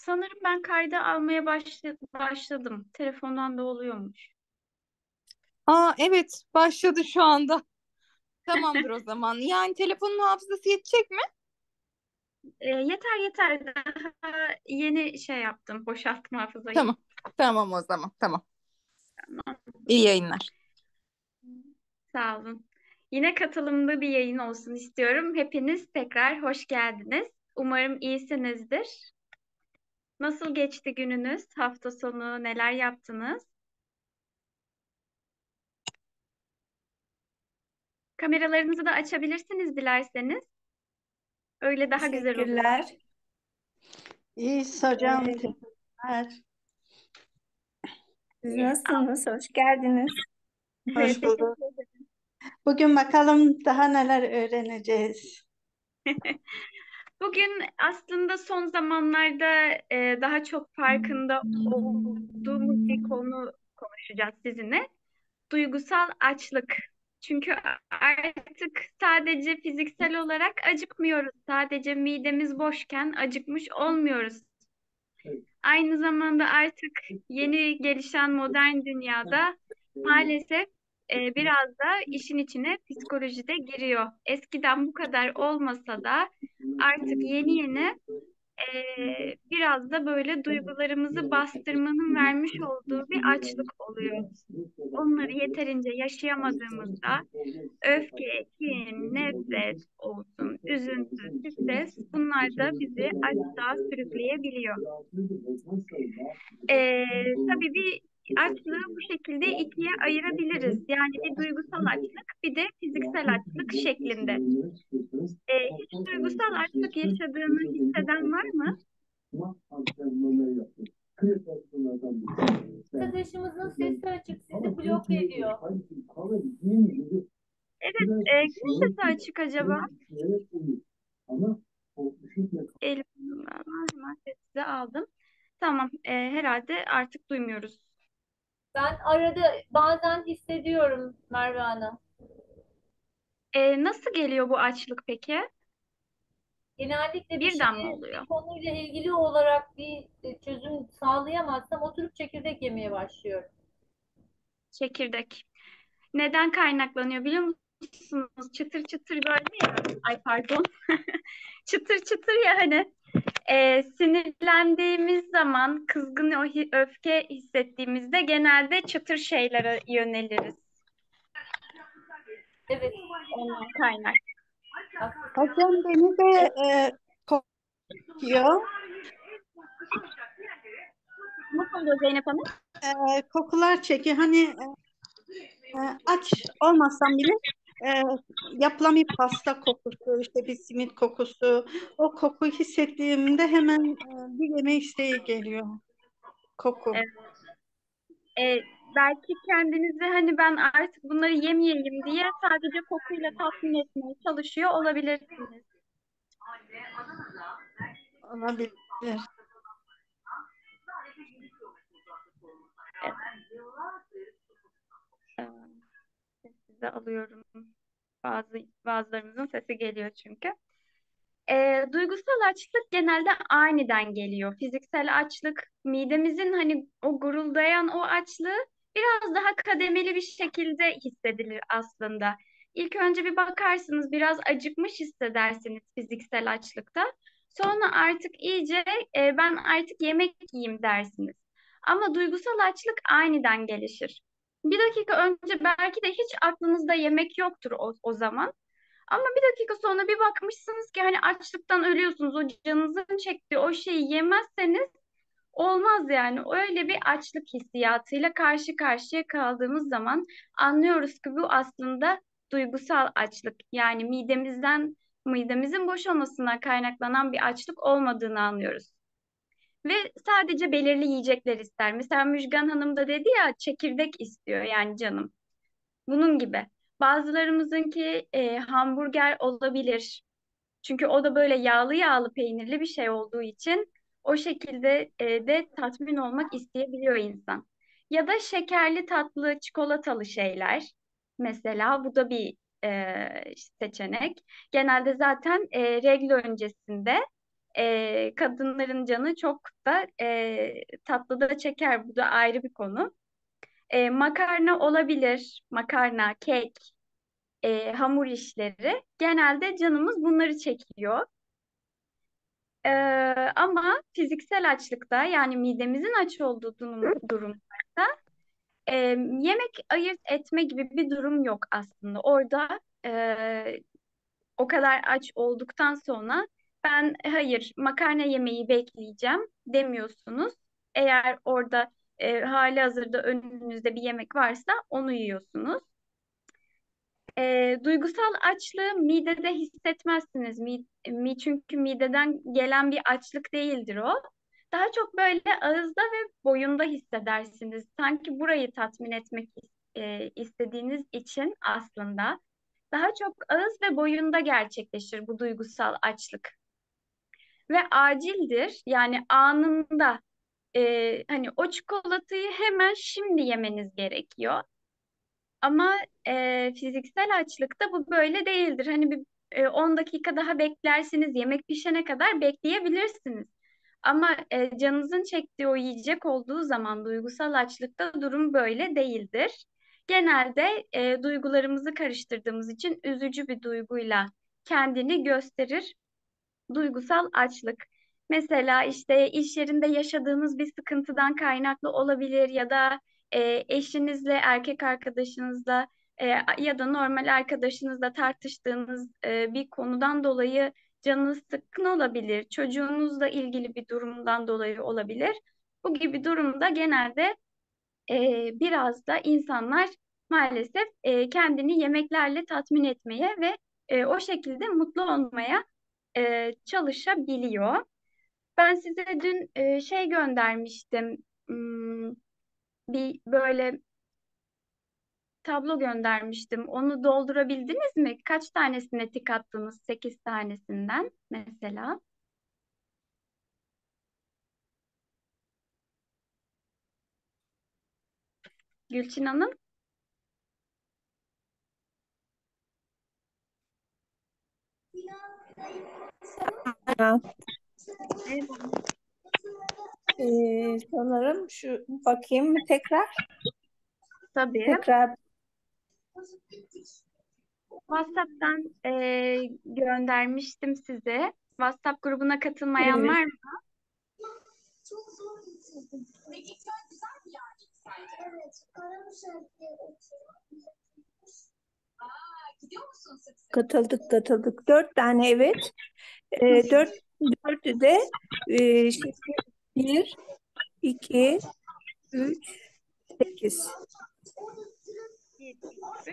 Sanırım ben kayda almaya başladım. Telefondan da oluyormuş. Aa, evet, başladı şu anda. Tamamdır o zaman. Yani telefonun hafızası yetecek mi? Yeter yeter. Daha yeni şey yaptım. Boşalttım hafızayı. Tamam. Tamam o zaman. Tamam. Tamam. İyi yayınlar. Sağ olun. Yine katılımlı bir yayın olsun istiyorum. Hepiniz tekrar hoş geldiniz. Umarım iyisinizdir. Nasıl geçti gününüz? Hafta sonu neler yaptınız? Kameralarınızı da açabilirsiniz dilerseniz. Öyle daha güzel oluyor. Teşekkürler. İyi hocam. Ee, Teşekkürler. Siz e, nasılsınız? Hoş geldiniz. Hoş bulduk. Teşekkür ederim. Bugün bakalım daha neler öğreneceğiz. Bugün aslında son zamanlarda daha çok farkında olduğumuz bir konu konuşacağız sizinle. Duygusal açlık. Çünkü artık sadece fiziksel olarak acıkmıyoruz. Sadece midemiz boşken acıkmış olmuyoruz. Aynı zamanda artık yeni gelişen modern dünyada maalesef biraz da işin içine psikoloji de giriyor. Eskiden bu kadar olmasa da artık yeni yeni biraz da böyle duygularımızı bastırmanın vermiş olduğu bir açlık oluyor. Onları yeterince yaşayamadığımızda öfke, kin, nefret olsun, üzüntü, stres bunlar da bizi açlığa sürükleyebiliyor. Tabii bir açlığı bu şekilde ikiye ayırabiliriz. Yani bir duygusal açlık, bir de fiziksel açlık şeklinde. Hiç duygusal açlık yaşadığını hisseden var mı? Arkadaşımızın sesi açık, sizi bloke ediyor. Evet, kimin sesi açık acaba? Elif, hemen sessize aldım. Tamam, herhalde artık duymuyoruz. Ben arada bazen hissediyorum Merve Hanım. Nasıl geliyor bu açlık peki? Genellikle bir Birden mi şeyi oluyor? bir konuyla ilgili olarak bir çözüm sağlayamazsam oturup çekirdek yemeye başlıyorum. Çekirdek. Neden kaynaklanıyor biliyor musunuz? Çıtır çıtır böyle ya. Ay pardon. Çıtır çıtır ya hani. Sinirlendiğimiz zaman, kızgın öfke hissettiğimizde genelde çıtır şeylere yöneliriz. Evet, Ondan kaynak. haklısın. Hocam beni de kokuyor. Nasıl oluyor Zeynep Hanım? Kokular çekiyor. Hani aç olmasam bile e, yapılan bir pasta kokusu, işte bir simit kokusu. O kokuyu hissettiğimde hemen bir yeme isteği geliyor. Koku. Belki kendinizi hani ben artık bunları yemeyeyim diye sadece kokuyla tatmin etmeye çalışıyor olabilirsiniz. Olabilir. Evet, size alıyorum. Bazılarımızın sesi geliyor çünkü. Duygusal açlık genelde aniden geliyor. Fiziksel açlık, midemizin hani o guruldayan o açlığı biraz daha kademeli bir şekilde hissedilir aslında. İlk önce bir bakarsınız, biraz acıkmış hissedersiniz fiziksel açlıkta. Sonra artık iyice ben artık yemek yiyeyim dersiniz. Ama duygusal açlık aniden gelişir. Bir dakika önce belki de hiç aklınızda yemek yoktur o zaman. Ama bir dakika sonra bir bakmışsınız ki hani açlıktan ölüyorsunuz. O canınızın çektiği o şeyi yemezseniz olmaz yani. Öyle bir açlık hissiyatıyla karşı karşıya kaldığımız zaman anlıyoruz ki bu aslında duygusal açlık. Yani midemizin boş olmasından kaynaklanan bir açlık olmadığını anlıyoruz. Ve sadece belirli yiyecekler ister. Mesela Müjgan Hanım da dedi ya çekirdek istiyor yani canım. Bunun gibi. Bazılarımızınki hamburger olabilir. Çünkü o da böyle yağlı yağlı peynirli bir şey olduğu için o şekilde de tatmin olmak isteyebiliyor insan. Ya da şekerli, tatlı, çikolatalı şeyler. Mesela bu da bir seçenek. Genelde zaten regl öncesinde Kadınların canı çok da tatlı da çeker. Bu da ayrı bir konu. Makarna olabilir. Makarna, kek, hamur işleri. Genelde canımız bunları çekiyor. Ee, Ama fiziksel açlıkta yani midemizin aç olduğu durumda yemek ayırt etme gibi bir durum yok aslında. Orada o kadar aç olduktan sonra ben hayır makarna yemeği bekleyeceğim demiyorsunuz. Eğer orada hali hazırda önünüzde bir yemek varsa onu yiyorsunuz. Duygusal açlığı midede hissetmezsiniz. Çünkü mideden gelen bir açlık değildir o. Daha çok böyle ağızda ve boyunda hissedersiniz. Sanki burayı tatmin etmek istediğiniz için aslında daha çok ağız ve boyunda gerçekleşir bu duygusal açlık. Ve acildir. Yani anında hani o çikolatayı hemen şimdi yemeniz gerekiyor. Ama fiziksel açlıkta bu böyle değildir. Hani bir 10 dakika daha beklersiniz, yemek pişene kadar bekleyebilirsiniz. Ama canınızın çektiği o yiyecek olduğu zaman duygusal açlıkta durum böyle değildir. Genelde duygularımızı karıştırdığımız için üzücü bir duyguyla kendini gösterir duygusal açlık. Mesela işte iş yerinde yaşadığınız bir sıkıntıdan kaynaklı olabilir ya da eşinizle, erkek arkadaşınızla e, ya da normal arkadaşınızla tartıştığınız bir konudan dolayı canınız sıkkın olabilir. Çocuğunuzla ilgili bir durumdan dolayı olabilir. Bu gibi durumda genelde biraz da insanlar maalesef kendini yemeklerle tatmin etmeye ve o şekilde mutlu olmaya çalışabiliyor. Ben size dün şey göndermiştim. Hmm, Bir böyle tablo göndermiştim. Onu doldurabildiniz mi? Kaç tanesine tik attınız? 8 tanesinden mesela. Gülçin Hanım. Evet, Sanırım şu bakayım mı tekrar? tabii. Tekrar WhatsApp'tan göndermiştim size. WhatsApp grubuna katılmayan evet. var mı? Katıldık. 4 tane evet. Dördü de şey, 1, 2, 3, 8. 1, 2, 3.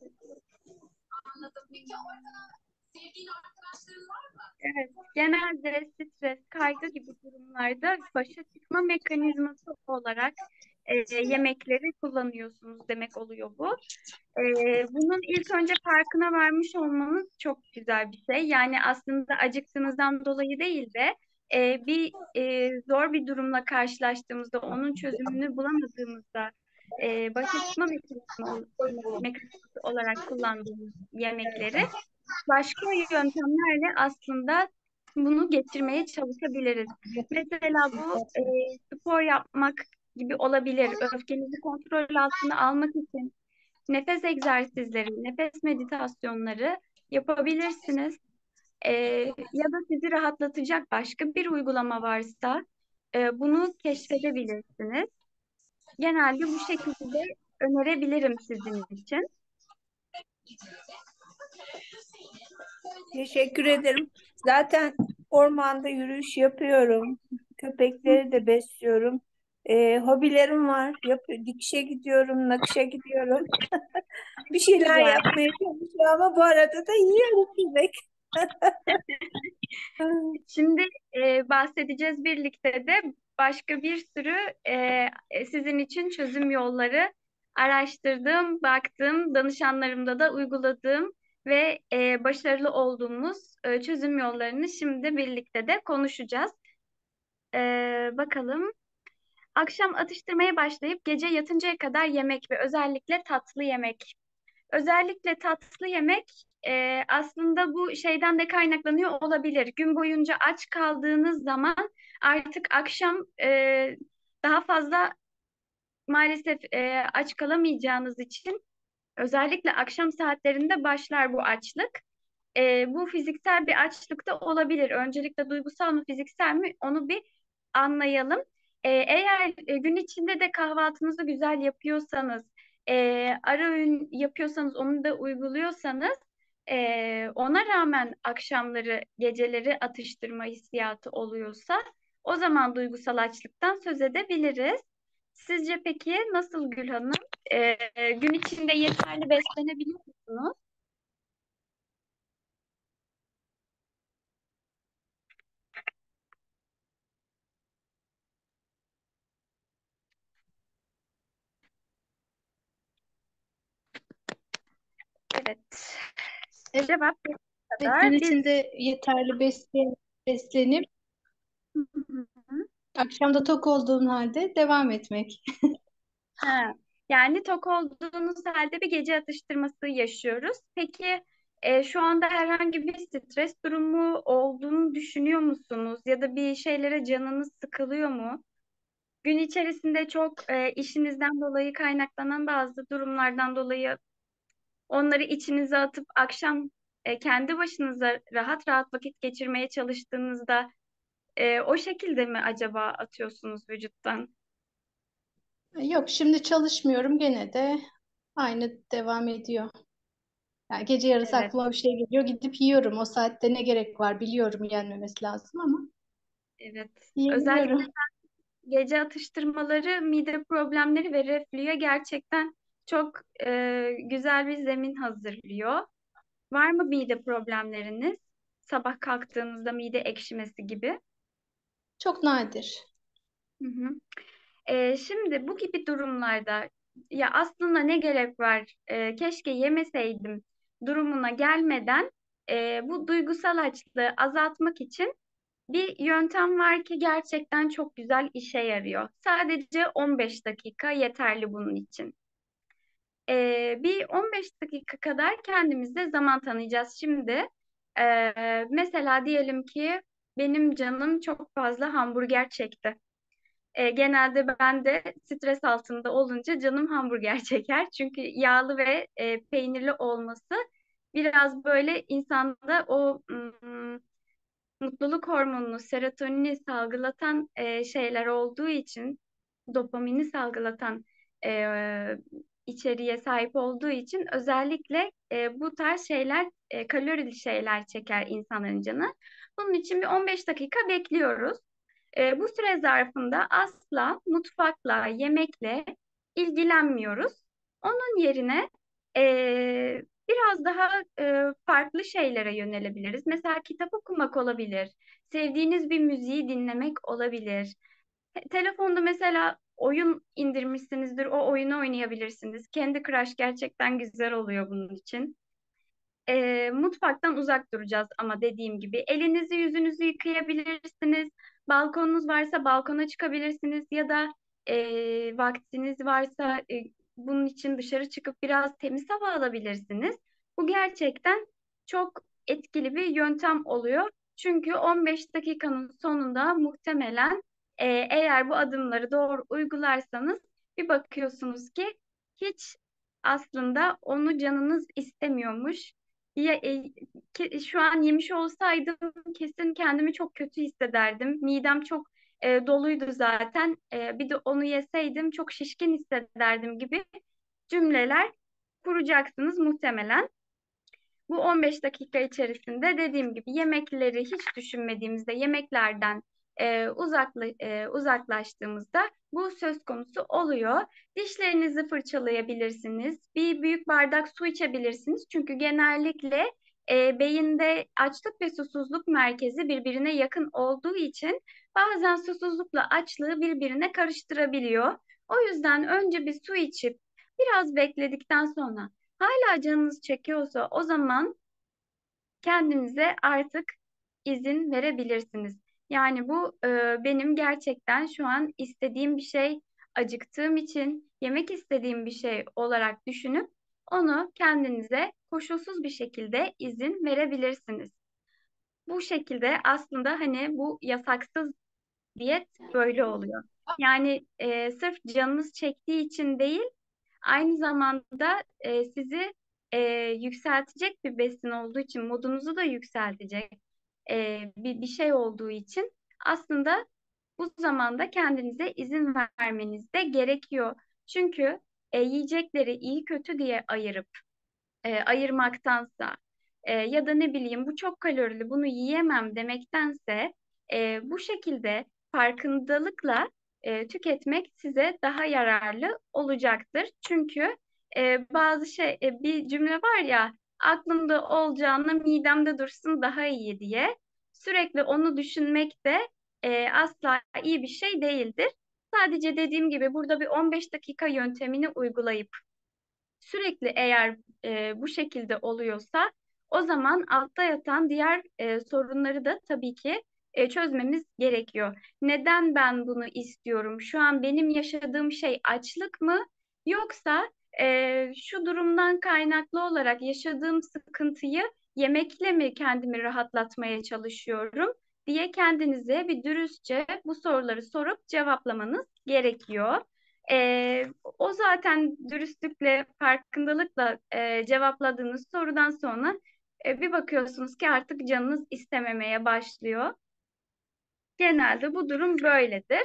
Evet, genelde stres, kaygı gibi durumlarda başa çıkma mekanizması olarak yemekleri kullanıyorsunuz demek oluyor bu. Bunun ilk önce farkına varmış olmanız çok güzel bir şey. Yani aslında acıktığınızdan dolayı değil de zor bir durumla karşılaştığımızda onun çözümünü bulamadığımızda başa çıkma mekanizması olarak kullandığımız yemekleri başka yöntemlerle aslında bunu getirmeye çalışabiliriz. Mesela bu spor yapmak gibi olabilir. Öfkenizi kontrol altına almak için nefes egzersizleri, nefes meditasyonları yapabilirsiniz. E, Ya da sizi rahatlatacak başka bir uygulama varsa bunu keşfedebilirsiniz. Genelde bu şekilde önerebilirim sizin için. Teşekkür ederim. Zaten ormanda yürüyüş yapıyorum. Köpekleri de besliyorum. Hobilerim var. Dikişe gidiyorum, nakışa gidiyorum. Bir şeyler Güzel. yapmaya çalışıyorum ama bu arada da yiyorum yemek. Şimdi bahsedeceğiz birlikte de başka bir sürü sizin için çözüm yolları araştırdığım, baktığım, danışanlarımda da uyguladığım ve başarılı olduğumuz çözüm yollarını şimdi birlikte de konuşacağız. Bakalım. Akşam atıştırmaya başlayıp gece yatıncaya kadar yemek ve özellikle tatlı yemek. Özellikle tatlı yemek aslında bu şeyden de kaynaklanıyor olabilir. Gün boyunca aç kaldığınız zaman artık akşam daha fazla maalesef aç kalamayacağınız için özellikle akşam saatlerinde başlar bu açlık. Bu fiziksel bir açlık da olabilir. Öncelikle duygusal mı fiziksel mi onu bir anlayalım. Eğer gün içinde de kahvaltınızı güzel yapıyorsanız, ara öğün yapıyorsanız, onu da uyguluyorsanız, ona rağmen akşamları, geceleri atıştırma hissiyatı oluyorsa, o zaman duygusal açlıktan söz edebiliriz. Sizce peki nasıl Gül Hanım? Gün içinde yeterli beslenebiliyor musunuz? Evet. Evet, Cevap bu gün kadar. içinde yeterli beslenip akşam da tok olduğun halde devam etmek. Ha, yani tok olduğunuz halde bir gece atıştırması yaşıyoruz. Peki şu anda herhangi bir stres durumu olduğunu düşünüyor musunuz? Ya da bir şeylere canınız sıkılıyor mu? Gün içerisinde çok işinizden dolayı kaynaklanan bazı durumlardan dolayı onları içinize atıp akşam kendi başınıza rahat rahat vakit geçirmeye çalıştığınızda o şekilde mi acaba atıyorsunuz vücuttan? Yok, şimdi çalışmıyorum, gene de aynı devam ediyor. Yani gece yarısı Evet, aklıma bir şey geliyor, gidip yiyorum. O saatte ne gerek var biliyorum, yenmemesi lazım ama evet. Özellikle yiyebiliyorum. gece atıştırmaları mide problemleri ve reflüye gerçekten çok güzel bir zemin hazırlıyor. Var mı mide problemleriniz? Sabah kalktığınızda mide ekşimesi gibi. Çok nadir. Hı hı. Şimdi bu gibi durumlarda ya aslında ne gerek var? Keşke yemeseydim durumuna gelmeden bu duygusal açlığı azaltmak için bir yöntem var ki gerçekten çok güzel işe yarıyor. Sadece 15 dakika yeterli bunun için. Bir 15 dakika kadar kendimize zaman tanıyacağız. Şimdi mesela diyelim ki benim canım çok fazla hamburger çekti. Genelde ben de stres altında olunca canım hamburger çeker. Çünkü yağlı ve peynirli olması biraz böyle insanda o mutluluk hormonunu, serotonini salgılatan şeyler olduğu için, dopamini salgılatan içeriğe sahip olduğu için özellikle bu tarz şeyler, kalorili şeyler çeker insanların canı. Bunun için bir 15 dakika bekliyoruz. Bu süre zarfında asla mutfakla, yemekle ilgilenmiyoruz. Onun yerine biraz daha farklı şeylere yönelebiliriz. Mesela kitap okumak olabilir, sevdiğiniz bir müziği dinlemek olabilir. Telefonda mesela oyun indirmişsinizdir, o oyunu oynayabilirsiniz. Candy Crush gerçekten güzel oluyor bunun için. Mutfaktan uzak duracağız ama dediğim gibi elinizi yüzünüzü yıkayabilirsiniz. Balkonunuz varsa balkona çıkabilirsiniz ya da vaktiniz varsa bunun için dışarı çıkıp biraz temiz hava alabilirsiniz. Bu gerçekten çok etkili bir yöntem oluyor. Çünkü 15 dakikanın sonunda muhtemelen eğer bu adımları doğru uygularsanız bir bakıyorsunuz ki hiç aslında onu canınız istemiyormuş. Ya, şu an yemiş olsaydım kesin kendimi çok kötü hissederdim. Midem çok doluydu zaten. Bir de onu yeseydim çok şişkin hissederdim gibi cümleler kuracaksınız muhtemelen. Bu 15 dakika içerisinde dediğim gibi yemekleri hiç düşünmediğimizde yemeklerden uzaklaştığımızda bu söz konusu oluyor. Dişlerinizi fırçalayabilirsiniz. Bir büyük bardak su içebilirsiniz. Çünkü genellikle beyinde açlık ve susuzluk merkezi birbirine yakın olduğu için bazen susuzlukla açlığı birbirine karıştırabiliyor. O yüzden önce bir su içip biraz bekledikten sonra hala canınız çekiyorsa o zaman kendinize artık izin verebilirsiniz. Yani bu benim gerçekten şu an istediğim bir şey, acıktığım için yemek istediğim bir şey olarak düşünüp onu kendinize koşulsuz bir şekilde izin verebilirsiniz. Bu şekilde aslında hani bu yasaksız diyet böyle oluyor. Yani sırf canınız çektiği için değil, aynı zamanda sizi yükseltecek bir besin olduğu için, modunuzu da yükseltecek bir şey olduğu için aslında bu zamanda kendinize izin vermeniz de gerekiyor. Çünkü yiyecekleri iyi kötü diye ayırmaktansa ya da ne bileyim bu çok kalorili bunu yiyemem demektense bu şekilde farkındalıkla tüketmek size daha yararlı olacaktır. Çünkü bir cümle var ya, aklımda olacağına midemde dursun daha iyi diye. Sürekli onu düşünmek de asla iyi bir şey değildir. Sadece dediğim gibi burada bir 15 dakika yöntemini uygulayıp sürekli eğer bu şekilde oluyorsa o zaman altta yatan diğer sorunları da tabii ki çözmemiz gerekiyor. Neden ben bunu istiyorum? Şu an benim yaşadığım şey açlık mı? Yoksa şu durumdan kaynaklı olarak yaşadığım sıkıntıyı yemekle mi kendimi rahatlatmaya çalışıyorum diye kendinize bir dürüstçe bu soruları sorup cevaplamanız gerekiyor. O zaten dürüstlükle, farkındalıkla cevapladığınız sorudan sonra bir bakıyorsunuz ki artık canınız istememeye başlıyor. Genelde bu durum böyledir.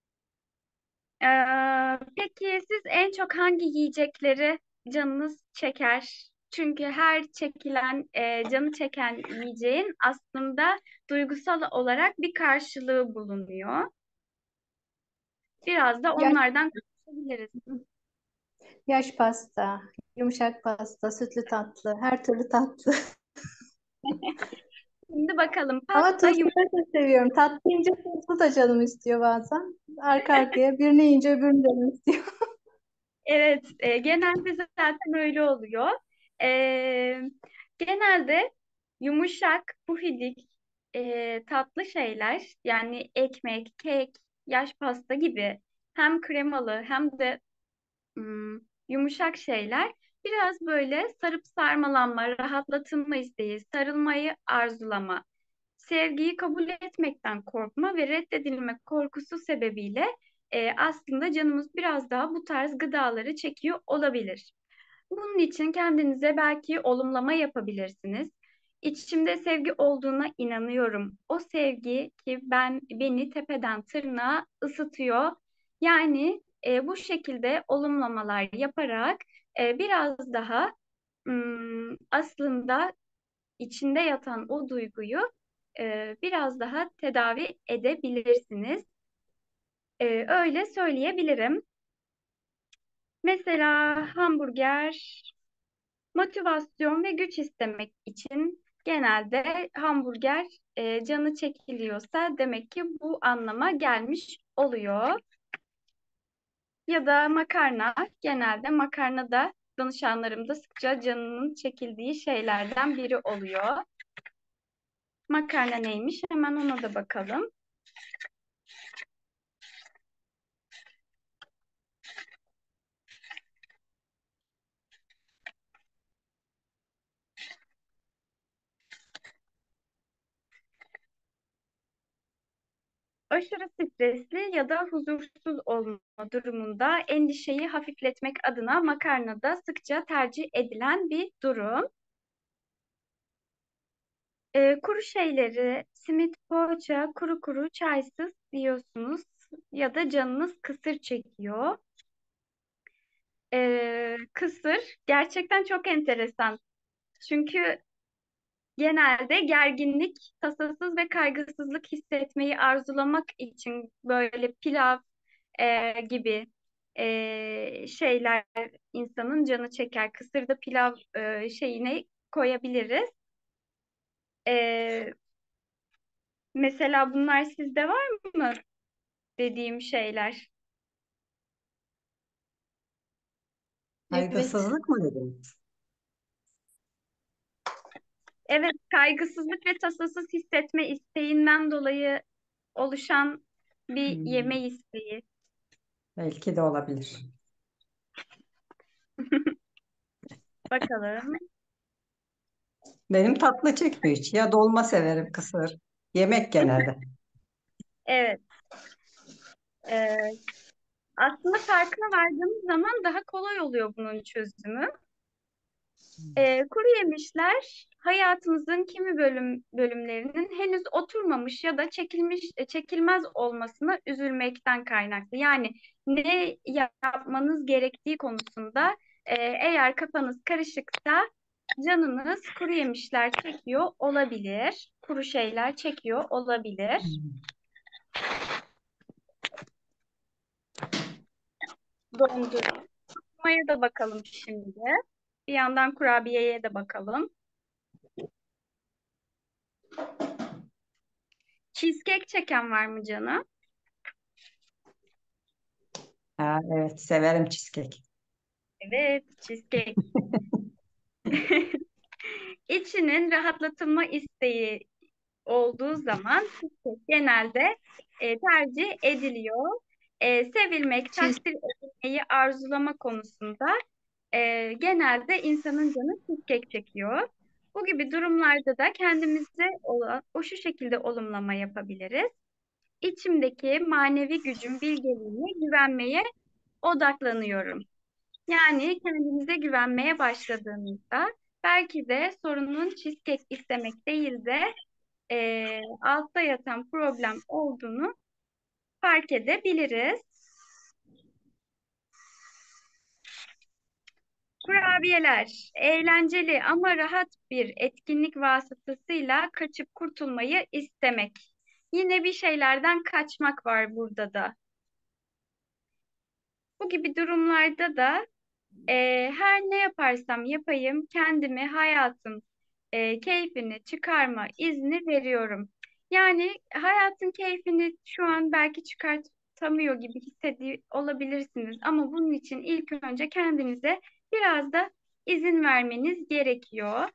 Peki siz en çok hangi yiyecekleri canınız çeker? Çünkü her canı çeken yiyeceğin aslında duygusal olarak bir karşılığı bulunuyor. Biraz da Yaş, onlardan konuşabiliriz. yaş pasta, yumuşak pasta, sütlü tatlı, her türlü tatlı. Şimdi bakalım Ama pasta tuzlu da seviyorum. Tatlı yiyince tuzlu da canım istiyor bazen. Arka arkaya birini yiyince öbürünü canım istiyor. Evet, genelde zaten öyle oluyor. E, Genelde yumuşak, pufidik, tatlı şeyler, yani ekmek, kek, yaş pasta gibi hem kremalı hem de yumuşak şeyler biraz böyle sarıp sarmalanma, rahatlatılma isteği, sarılmayı arzulama, sevgiyi kabul etmekten korkma ve reddedilme korkusu sebebiyle aslında canımız biraz daha bu tarz gıdaları çekiyor olabilir. Bunun için kendinize belki olumlama yapabilirsiniz. İçimde sevgi olduğuna inanıyorum. O sevgi ki beni tepeden tırnağa ısıtıyor. Yani bu şekilde olumlamalar yaparak biraz daha aslında içinde yatan o duyguyu biraz daha tedavi edebilirsiniz. Öyle söyleyebilirim. Mesela hamburger motivasyon ve güç istemek için genelde hamburger canı çekiliyorsa demek ki bu anlama gelmiş oluyor. Ya da makarna, genelde makarna da danışanlarımda sıkça canının çekildiği şeylerden biri oluyor. Makarna neymiş? Hemen ona da bakalım. Aşırı stresli ya da huzursuz olma durumunda endişeyi hafifletmek adına makarna da sıkça tercih edilen bir durum. Kuru şeyleri, simit, poğaça, kuru kuru, çaysız diyorsunuz ya da canınız kısır çekiyor. Kısır gerçekten çok enteresan. Çünkü genelde gerginlik, tasasız ve kaygısızlık hissetmeyi arzulamak için böyle pilav gibi şeyler insanın canı çeker. Kısırda pilav şeyine koyabiliriz. E, Mesela bunlar sizde var mı dediğim şeyler? Evet. Saygısızlık mı dedin? Evet, kaygısızlık ve tasasız hissetme isteğinden dolayı oluşan bir Hmm, yeme isteği. belki de olabilir. Bakalım. Benim tatlı çekmiyor hiç. Ya dolma severim, kısır. Yemek genelde. Evet. Ee, Aslında farkına vardığımız zaman daha kolay oluyor bunun çözümü. Kuru yemişler hayatımızın kimi bölümlerinin henüz oturmamış ya da çekilmez olmasına üzülmekten kaynaklı. Yani ne yapmanız gerektiği konusunda eğer kafanız karışıksa canınız kuru yemişler çekiyor olabilir. Kuru şeyler çekiyor olabilir. Dondurmaya da bakalım şimdi. Bir yandan kurabiyeye de bakalım. Cheesecake çeken var mı canım? Ha, evet, severim cheesecake. Evet, cheesecake. İçinin rahatlatılma isteği olduğu zaman cheesecake genelde tercih ediliyor. Sevilmek, Cheese- takdir edilmeyi arzulama konusunda genelde insanın canı cheesecake çekiyor. Bu gibi durumlarda da kendimize o şu şekilde olumlama yapabiliriz. İçimdeki manevi gücün bilgeliğine güvenmeye odaklanıyorum. Yani kendinize güvenmeye başladığınızda belki de sorunun cheesecake istemek değil de altta yatan problem olduğunu fark edebiliriz. Kurabiyeler, eğlenceli ama rahat bir etkinlik vasıtasıyla kaçıp kurtulmayı istemek. Yine bir şeylerden kaçmak var burada da. Bu gibi durumlarda da her ne yaparsam yapayım kendimi hayatın keyfini çıkarma izni veriyorum. Yani hayatın keyfini şu an belki çıkartamıyor gibi hissediyor olabilirsiniz ama bunun için ilk önce kendinize biraz da izin vermeniz gerekiyor.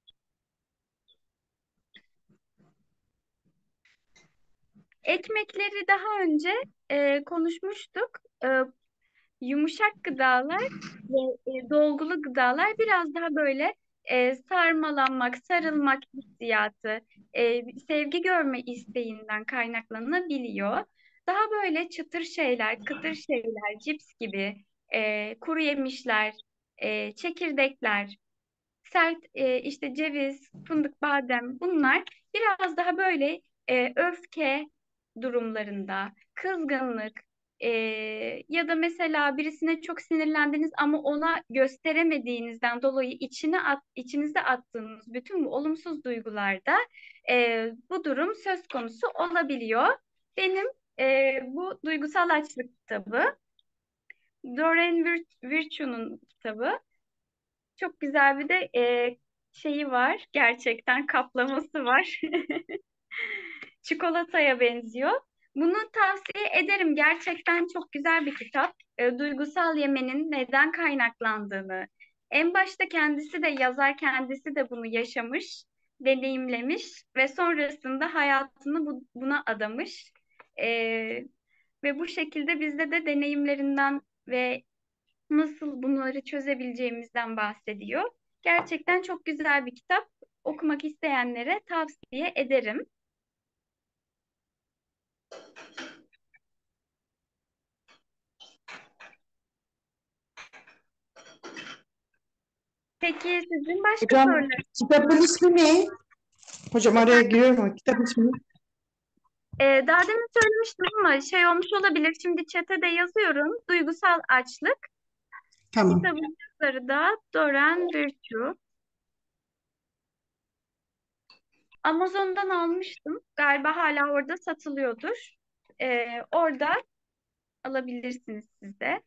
Ekmekleri daha önce konuşmuştuk. Yumuşak gıdalar ve dolgulu gıdalar biraz daha böyle sarmalanmak, sarılmak hissiyatı, sevgi görme isteğinden kaynaklanabiliyor. Daha böyle çıtır şeyler, kıtır şeyler, cips gibi, kuru yemişler, çekirdekler, sert işte ceviz, fındık, badem bunlar biraz daha böyle öfke durumlarında, kızgınlık e, ya da mesela birisine çok sinirlendiniz ama ona gösteremediğinizden dolayı içinize attığınız bütün bu olumsuz duygularda bu durum söz konusu olabiliyor. Benim bu duygusal açlık kitabı, Doreen Virtue'nun kitabı. Çok güzel bir de şeyi var. Gerçekten kaplaması var. Çikolataya benziyor. Bunu tavsiye ederim. Gerçekten çok güzel bir kitap. Duygusal yemenin neden kaynaklandığını. En başta kendisi de yazar, kendisi de bunu yaşamış, deneyimlemiş ve sonrasında hayatını buna adamış. E, Ve bu şekilde bizde de deneyimlerinden ve nasıl bunları çözebileceğimizden bahsediyor. Gerçekten çok güzel bir kitap. Okumak isteyenlere tavsiye ederim. Peki sizin başka Hocam sorularınız kitabın ismi ne? Hocam araya efendim? giriyorum ama kitap ismi. Daha demin söylemiştim ama şey olmuş olabilir. Şimdi chat'e de yazıyorum. Duygusal açlık. Tamam. Kitabın yazarı da Doran Virtue. Amazon'dan almıştım. Galiba hala orada satılıyordur. Orada alabilirsiniz siz de.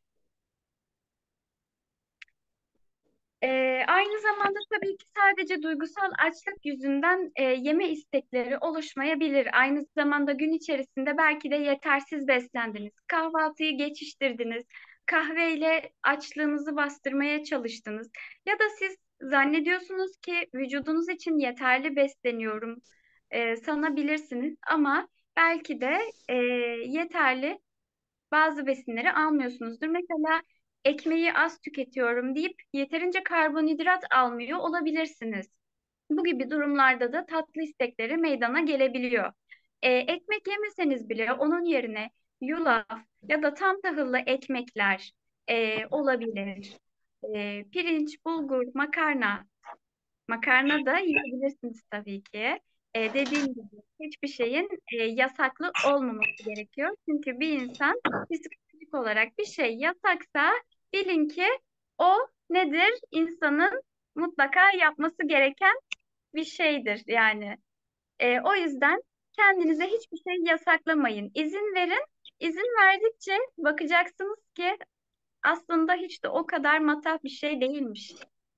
Aynı zamanda tabii ki sadece duygusal açlık yüzünden yeme istekleri oluşmayabilir. Aynı zamanda gün içerisinde belki de yetersiz beslendiniz. Kahvaltıyı geçiştirdiniz. Kahveyle açlığınızı bastırmaya çalıştınız. Ya da siz zannediyorsunuz ki vücudunuz için yeterli besleniyorum sanabilirsiniz. Ama belki de yeterli bazı besinleri almıyorsunuzdur. Mesela ekmeği az tüketiyorum deyip yeterince karbonhidrat almıyor olabilirsiniz. Bu gibi durumlarda da tatlı istekleri meydana gelebiliyor. Ekmek yemeseniz bile onun yerine yulaf ya da tam tahıllı ekmekler olabilir. Pirinç, bulgur, makarna da yiyebilirsiniz tabii ki. Dediğim gibi hiçbir şeyin yasaklı olmaması gerekiyor. Çünkü bir insan psikolojik olarak bir şey yasaksa bilin ki o nedir? İnsanın mutlaka yapması gereken bir şeydir yani. O yüzden kendinize hiçbir şey yasaklamayın. İzin verin. İzin verdikçe bakacaksınız ki aslında hiç de o kadar matah bir şey değilmiş.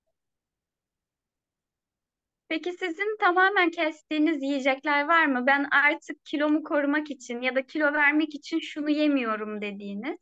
Peki sizin tamamen kestiğiniz yiyecekler var mı? Ben artık kilomu korumak için ya da kilo vermek için şunu yemiyorum dediğiniz.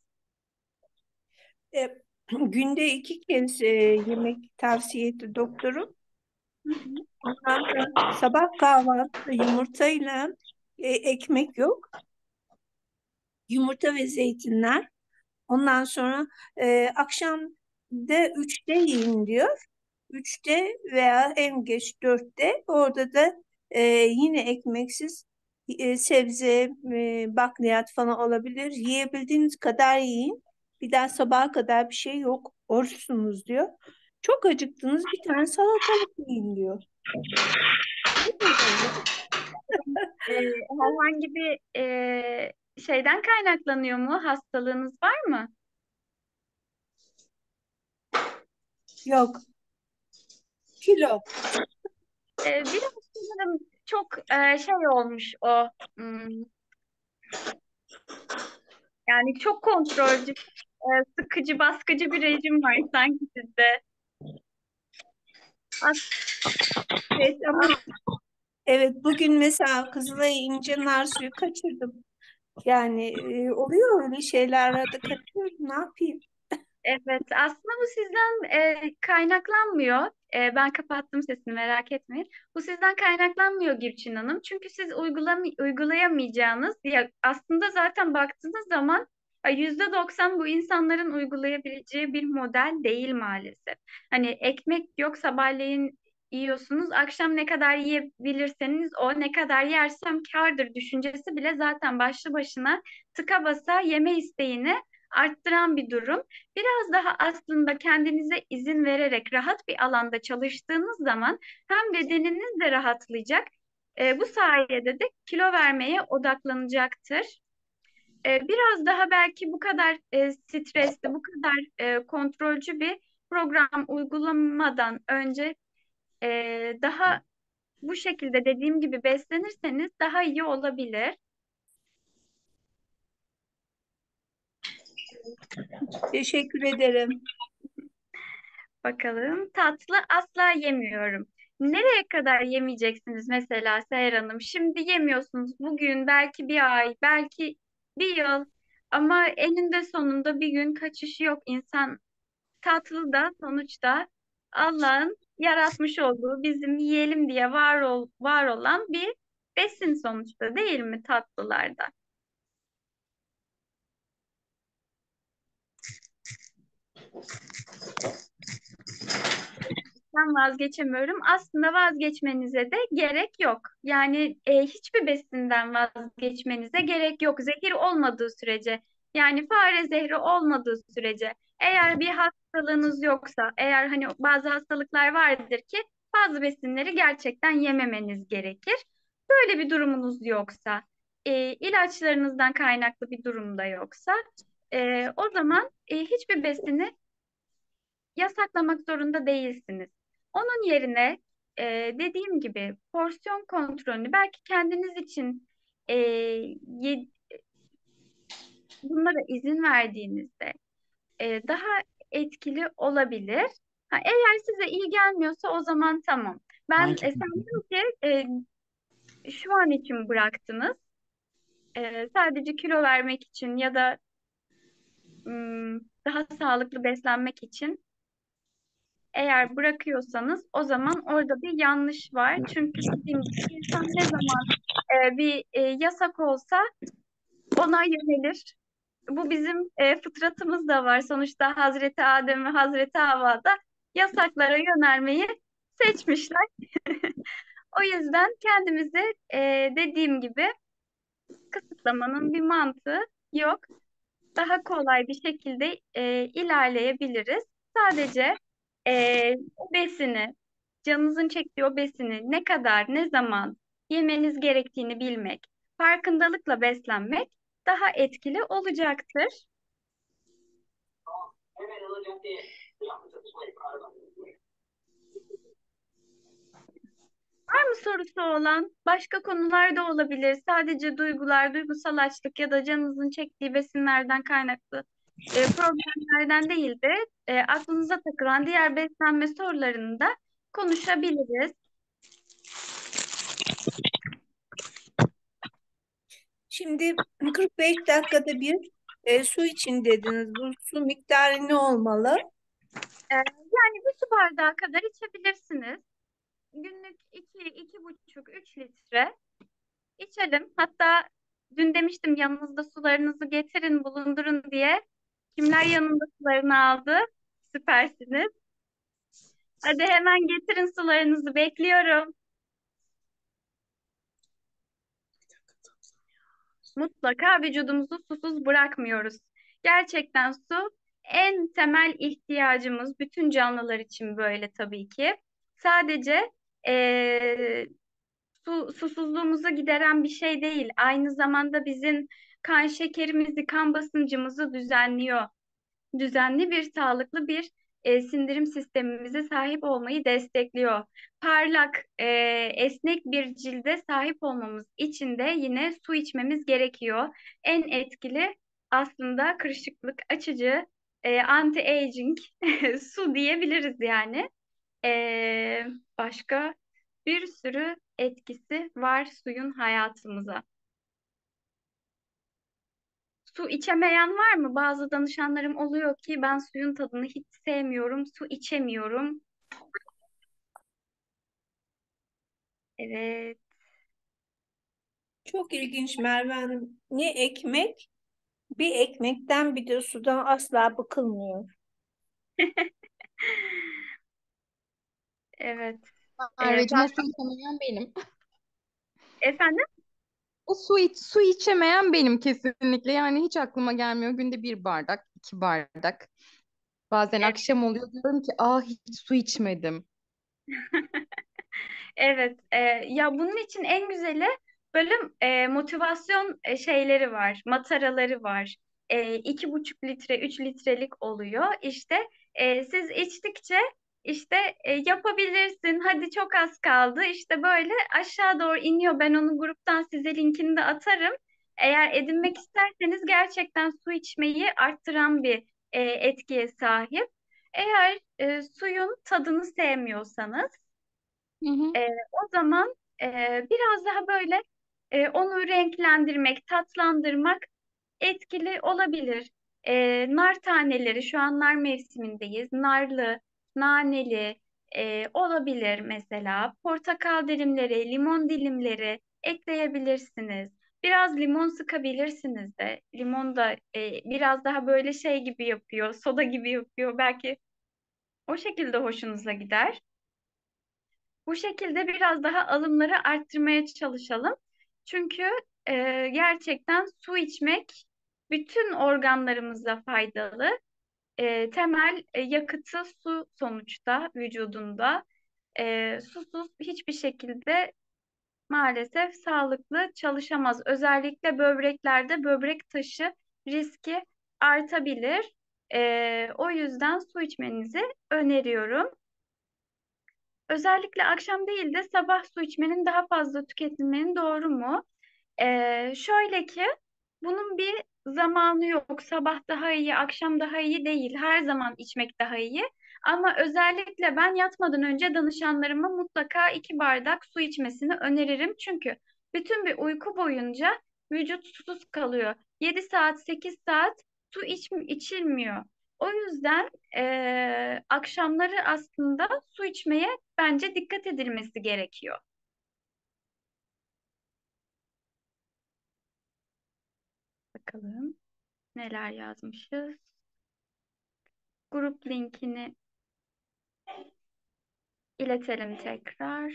E, Günde 2 kez yemek tavsiye etti doktorum. Hı hı. Ondan sonra sabah kahvaltıda yumurtayla ekmek yok. Yumurta ve zeytinler. Ondan sonra akşam da 3'te yiyin diyor. 3'te veya en geç 4'te. Orada da yine ekmeksiz sebze, bakliyat falan olabilir. Yiyebildiğiniz kadar yiyin. Bir daha sabaha kadar bir şey yok. Oruçsunuz diyor. Çok acıktınız, bir tane salatalık yiyin diyor. Ee, Herhangi bir şeyden kaynaklanıyor mu? Hastalığınız var mı? Yok, kilo. Biraz sanırım çok şey olmuş o. Hmm, Yani çok kontrolcü, sıkıcı, baskıcı bir rejim var sanki sizde. As- Evet ama evet, bugün mesela Kızılay'a ince nar suyu kaçırdım. Yani oluyor öyle şeyler, arada kaçıyorum, ne yapayım? Evet, aslında bu sizden kaynaklanmıyor. Ben kapattım sesini merak etmeyin. Bu sizden kaynaklanmıyor Gülçin Hanım. Çünkü siz uygulayamayacağınız, ya aslında zaten baktığınız zaman %90 bu insanların uygulayabileceği bir model değil maalesef. Hani ekmek yok sabahleyin yiyorsunuz, akşam ne kadar yiyebilirseniz o ne kadar yersem kârdır düşüncesi bile zaten başlı başına tıka basa yeme isteğini arttıran bir durum. Biraz daha aslında kendinize izin vererek rahat bir alanda çalıştığınız zaman hem bedeniniz de rahatlayacak. Bu sayede de kilo vermeye odaklanacaktır. Biraz daha belki bu kadar stresli, bu kadar kontrolcü bir program uygulamadan önce daha bu şekilde dediğim gibi beslenirseniz daha iyi olabilir. Teşekkür ederim. Bakalım. Tatlı asla yemiyorum. Nereye kadar yemeyeceksiniz mesela Seher Hanım? Şimdi yemiyorsunuz. Bugün belki bir ay, belki bir yıl. Ama eninde sonunda bir gün kaçışı yok. İnsan tatlı da sonuçta Allah'ın yaratmış olduğu bizim yiyelim diye var olan bir besin sonuçta değil mi tatlılarda? Ben vazgeçemiyorum. Aslında vazgeçmenize de gerek yok. Yani hiçbir besinden vazgeçmenize gerek yok. Zehir olmadığı sürece, yani fare zehri olmadığı sürece, eğer bir hastalığınız yoksa, eğer hani bazı hastalıklar vardır ki bazı besinleri gerçekten yememeniz gerekir. Böyle bir durumunuz yoksa, ilaçlarınızdan kaynaklı bir durumda yoksa, o zaman hiçbir besini yasaklamak zorunda değilsiniz. Onun yerine dediğim gibi porsiyon kontrolünü belki kendiniz için e, ye- bunlara izin verdiğinizde daha etkili olabilir. Ha, eğer size iyi gelmiyorsa o zaman tamam. Ben sandım ki şu an için bıraktınız. Sadece kilo vermek için ya da daha sağlıklı beslenmek için eğer bırakıyorsanız o zaman orada bir yanlış var. Çünkü dediğim gibi insan ne zaman bir yasak olsa ona yönelir. Bu bizim fıtratımızda var. Sonuçta Hazreti Adem ve Hazreti Havva da yasaklara yönelmeyi seçmişler. O yüzden kendimizi dediğim gibi kısıtlamanın bir mantığı yok. Daha kolay bir şekilde ilerleyebiliriz. Sadece o besini, canınızın çektiği o besini ne kadar, ne zaman yemeniz gerektiğini bilmek, farkındalıkla beslenmek daha etkili olacaktır. Var mı sorusu olan? Başka konular da olabilir. Sadece duygular, duygusal açlık ya da canınızın çektiği besinlerden kaynaklı problemlerden değil de aklınıza takılan diğer beslenme sorularını da konuşabiliriz. Şimdi 45 dakikada bir su için dediniz. Bu su miktarı ne olmalı? Yani bir su bardağı kadar içebilirsiniz. Günlük 2, 2,5, 3 litre içelim. Hatta dün demiştim yanınızda sularınızı getirin, bulundurun diye. Kimler yanında sularını aldı? Süpersiniz. Hadi hemen getirin sularınızı, bekliyorum. Mutlaka vücudumuzu susuz bırakmıyoruz. Gerçekten su en temel ihtiyacımız. Bütün canlılar için böyle tabii ki. Sadece susuzluğumuzu gideren bir şey değil. Aynı zamanda bizim kan şekerimizi, kan basıncımızı düzenliyor. Düzenli bir, sağlıklı bir sindirim sistemimize sahip olmayı destekliyor. Parlak, esnek bir cilde sahip olmamız için de yine su içmemiz gerekiyor. En etkili aslında kırışıklık açıcı, anti-aging su diyebiliriz yani. E, Başka bir sürü etkisi var suyun hayatımıza. Su içemeyen var mı? Bazı danışanlarım oluyor ki ben suyun tadını hiç sevmiyorum, su içemiyorum. Evet, Çok ilginç Merve Hanım. Ne ekmek, bir ekmekten bir de sudan asla bıkılmıyor. evet. Merveciğim o su Zaten içemeyen benim. efendim, O su içemeyen benim kesinlikle. Yani hiç aklıma gelmiyor. Günde bir bardak, iki bardak. Bazen akşam oluyor diyorum ki hiç su içmedim. evet. Ya bunun için en güzeli böyle motivasyon şeyleri var, mataraları var. 2,5 litre, 3 litrelik oluyor. İşte siz içtikçe işte yapabilirsin. Hadi çok az kaldı. İşte böyle aşağı doğru iniyor. Ben onun gruptan size linkini de atarım. Eğer edinmek isterseniz gerçekten su içmeyi arttıran bir etkiye sahip. Eğer suyun tadını sevmiyorsanız Hı hı. o zaman e, biraz daha böyle onu renklendirmek, tatlandırmak etkili olabilir. Nar taneleri, şu an nar mevsimindeyiz. Narlı, naneli olabilir mesela. Portakal dilimleri, limon dilimleri ekleyebilirsiniz. Biraz limon sıkabilirsiniz de. Limon da biraz daha böyle şey gibi yapıyor, soda gibi yapıyor. Belki o şekilde hoşunuza gider. Bu şekilde biraz daha alımları arttırmaya çalışalım. Çünkü gerçekten su içmek bütün organlarımıza faydalı. Temel yakıtı su sonuçta vücudunda. Susuz hiçbir şekilde maalesef sağlıklı çalışamaz. Özellikle böbreklerde böbrek taşı riski artabilir. O yüzden su içmenizi öneriyorum. Özellikle akşam değil de sabah su içmenin daha fazla tüketilmenin doğru mu? Şöyle ki bunun bir zamanı yok. Sabah daha iyi, akşam daha iyi değil. Her zaman içmek daha iyi. Ama özellikle ben yatmadan önce danışanlarıma mutlaka 2 bardak su içmesini öneririm. Çünkü bütün bir uyku boyunca vücut susuz kalıyor. 7 saat, 8 saat su içilmiyor. O yüzden akşamları aslında su içmeye bence dikkat edilmesi gerekiyor. Bakalım neler yazmışız. Grup linkini iletelim tekrar.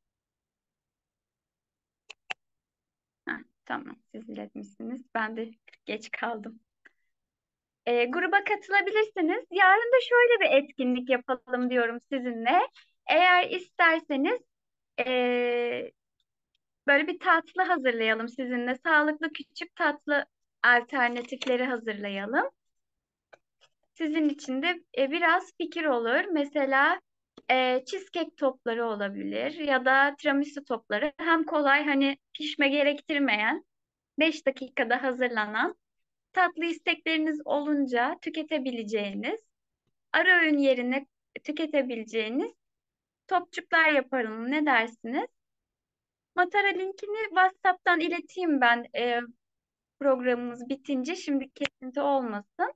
Heh, tamam, siz iletmişsiniz. Ben de geç kaldım. Gruba katılabilirsiniz. Yarın da şöyle bir etkinlik yapalım diyorum sizinle. Eğer isterseniz e, böyle bir tatlı hazırlayalım sizinle. Sağlıklı küçük tatlı alternatifleri hazırlayalım. Sizin için de biraz fikir olur. Mesela cheesecake topları olabilir ya da tiramisu topları. Hem kolay, hani pişme gerektirmeyen, 5 dakikada hazırlanan, tatlı istekleriniz olunca tüketebileceğiniz, ara öğün yerine tüketebileceğiniz topçuklar yapalım. Ne dersiniz? Matara linkini WhatsApp'tan ileteyim ben programımız bitince. Şimdi kesinti olmasın.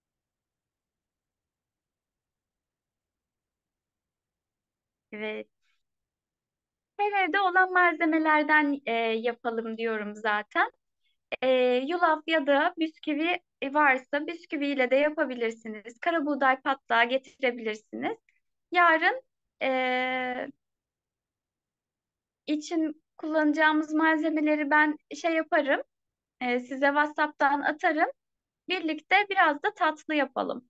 Evet. Her evde olan malzemelerden yapalım diyorum zaten. E, Yulaf ya da bisküvi varsa bisküviyle de yapabilirsiniz. Kara buğday patlağı getirebilirsiniz. Yarın için kullanacağımız malzemeleri ben şey yaparım. Size WhatsApp'tan atarım. Birlikte biraz da tatlı yapalım.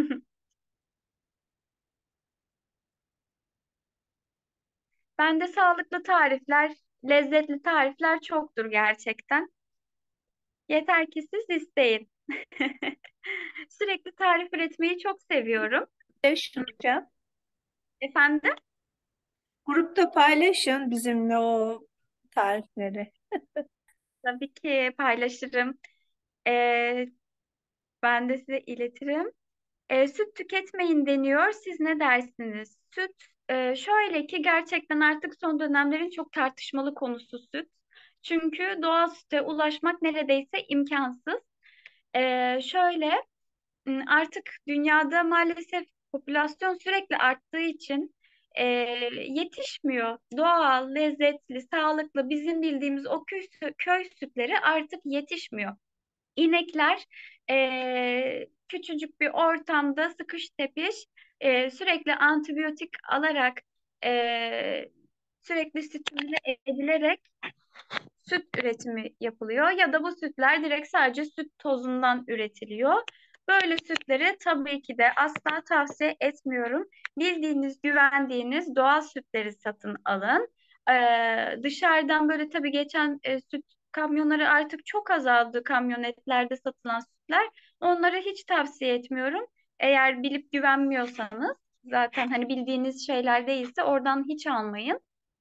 Bende sağlıklı tarifler, lezzetli tarifler çoktur gerçekten. Yeter ki siz isteyin. Sürekli tarif üretmeyi çok seviyorum. Paylaşın hocam. Efendim, Grupta paylaşın bizimle o tarifleri. tabii ki paylaşırım. Ee, Ben de size iletirim. Süt tüketmeyin deniyor. Siz ne dersiniz? Süt, şöyle ki gerçekten artık son dönemlerin çok tartışmalı konusu süt. Çünkü doğal süte ulaşmak neredeyse imkansız. Şöyle artık dünyada maalesef popülasyon sürekli arttığı için e, yetişmiyor. Doğal, lezzetli, sağlıklı bizim bildiğimiz o köy sütleri artık yetişmiyor. İnekler küçücük bir ortamda sıkış tepiş sürekli antibiyotik alarak e, sürekli stimüle edilerek süt üretimi yapılıyor ya da bu sütler direkt sadece süt tozundan üretiliyor. Böyle sütleri tabii ki de asla tavsiye etmiyorum. Bildiğiniz, güvendiğiniz doğal sütleri satın alın. Dışarıdan böyle tabii geçen süt kamyonları artık çok azaldı, kamyonetlerde satılan sütler. Onları hiç tavsiye etmiyorum. Eğer bilip güvenmiyorsanız, zaten hani bildiğiniz şeyler değilse oradan hiç almayın.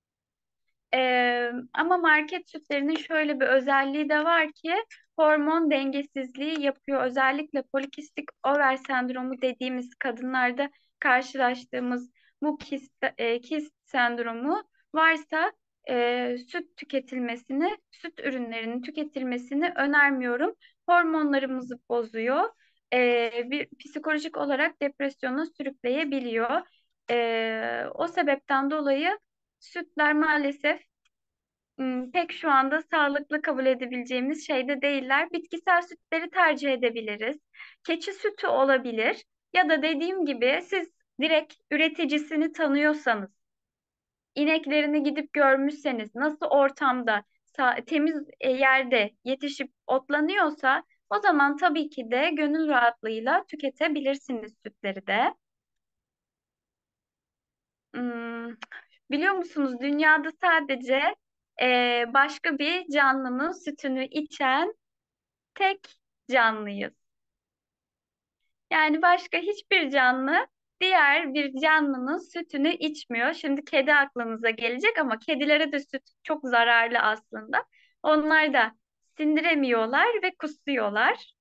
Ama market sütlerinin şöyle bir özelliği de var ki hormon dengesizliği yapıyor. Özellikle polikistik over sendromu dediğimiz kadınlarda karşılaştığımız bu kist sendromu varsa süt tüketilmesini, süt ürünlerinin tüketilmesini önermiyorum. Hormonlarımızı bozuyor. Bir psikolojik olarak depresyona sürükleyebiliyor. O sebepten dolayı sütler maalesef pek şu anda sağlıklı kabul edebileceğimiz şeyde değiller. Bitkisel sütleri tercih edebiliriz. Keçi sütü olabilir ya da dediğim gibi siz direkt üreticisini tanıyorsanız, ineklerini gidip görmüşseniz, nasıl ortamda, temiz yerde yetişip otlanıyorsa o zaman tabii ki de gönül rahatlığıyla tüketebilirsiniz sütleri de. Hmm, Biliyor musunuz, dünyada sadece başka bir canlının sütünü içen tek canlıyız. Yani başka hiçbir canlı diğer bir canlının sütünü içmiyor. Şimdi kedi aklınıza gelecek ama kedilere de süt çok zararlı aslında. Onlar da sindiremiyorlar ve kusuyorlar.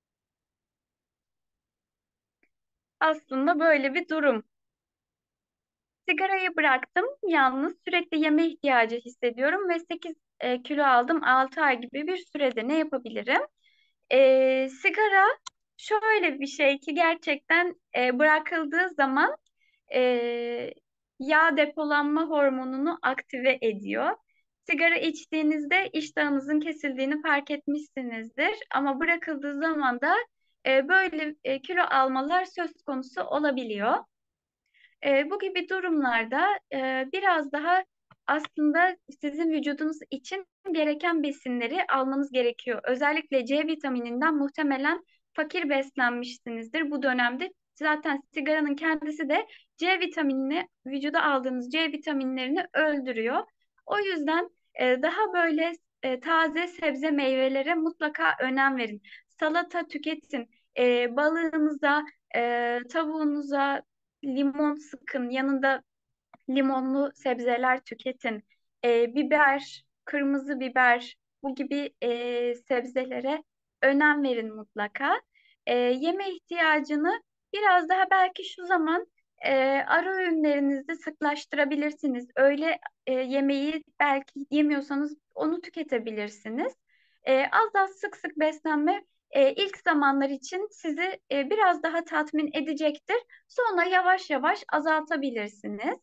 Aslında böyle bir durum. Sigarayı bıraktım. Yalnız sürekli yeme ihtiyacı hissediyorum ve 8 kilo aldım. 6 ay gibi bir sürede ne yapabilirim? Sigara şöyle bir şey ki gerçekten bırakıldığı zaman e, yağ depolanma hormonunu aktive ediyor. Sigara içtiğinizde iştahınızın kesildiğini fark etmişsinizdir. Ama bırakıldığı zaman da böyle kilo almalar söz konusu olabiliyor. Bu gibi durumlarda biraz daha aslında sizin vücudunuz için gereken besinleri almanız gerekiyor. Özellikle C vitamininden muhtemelen fakir beslenmişsinizdir bu dönemde. Zaten sigaranın kendisi de C vitaminini, vücuda aldığınız C vitaminlerini öldürüyor. O yüzden daha böyle taze sebze meyvelere mutlaka önem verin. Salata tüketin. Balığınıza, tavuğunuza limon sıkın. Yanında limonlu sebzeler tüketin. Biber, kırmızı biber, bu gibi sebzelere önem verin mutlaka. Yeme ihtiyacını biraz daha belki şu zaman ara öğünlerinizi sıklaştırabilirsiniz. Öğle yemeği belki yemiyorsanız onu tüketebilirsiniz. Az az sık sık beslenme ilk zamanlar için sizi biraz daha tatmin edecektir. Sonra yavaş yavaş azaltabilirsiniz.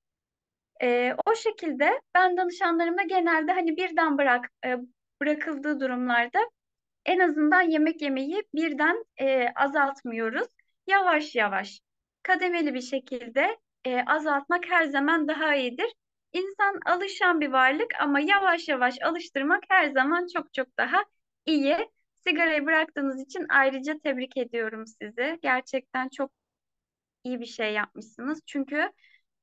O şekilde ben danışanlarıma genelde hani birden bırakıldığı durumlarda en azından yemek yemeyi birden azaltmıyoruz. Yavaş yavaş, kademeli bir şekilde azaltmak her zaman daha iyidir. İnsan alışan bir varlık ama yavaş yavaş alıştırmak her zaman çok çok daha iyi. Sigarayı bıraktığınız için ayrıca tebrik ediyorum sizi. Gerçekten çok iyi bir şey yapmışsınız. Çünkü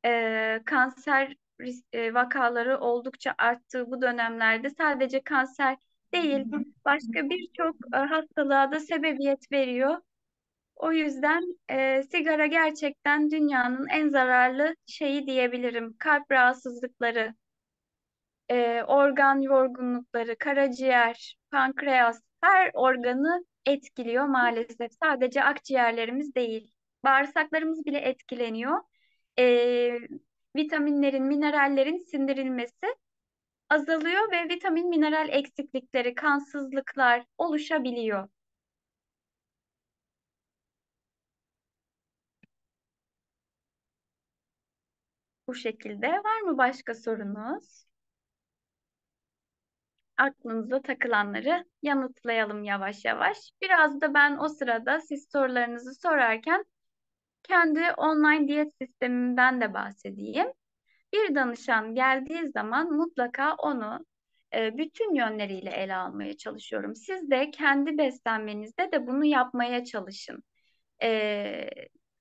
kanser vakaları oldukça arttığı bu dönemlerde sadece kanser değil, başka birçok hastalığa da sebebiyet veriyor. O yüzden sigara gerçekten dünyanın en zararlı şeyi diyebilirim. Kalp rahatsızlıkları, organ yorgunlukları, karaciğer, pankreas her organı etkiliyor maalesef. Sadece akciğerlerimiz değil, bağırsaklarımız bile etkileniyor. E, Vitaminlerin, minerallerin sindirilmesi azalıyor ve vitamin mineral eksiklikleri, kansızlıklar oluşabiliyor. Bu şekilde. Var mı başka sorunuz? Aklınıza takılanları yanıtlayalım yavaş yavaş. Biraz da ben o sırada siz sorularınızı sorarken kendi online diyet sistemimden de bahsedeyim. Bir danışan geldiği zaman mutlaka onu bütün yönleriyle ele almaya çalışıyorum. Siz de kendi beslenmenizde de bunu yapmaya çalışın. E,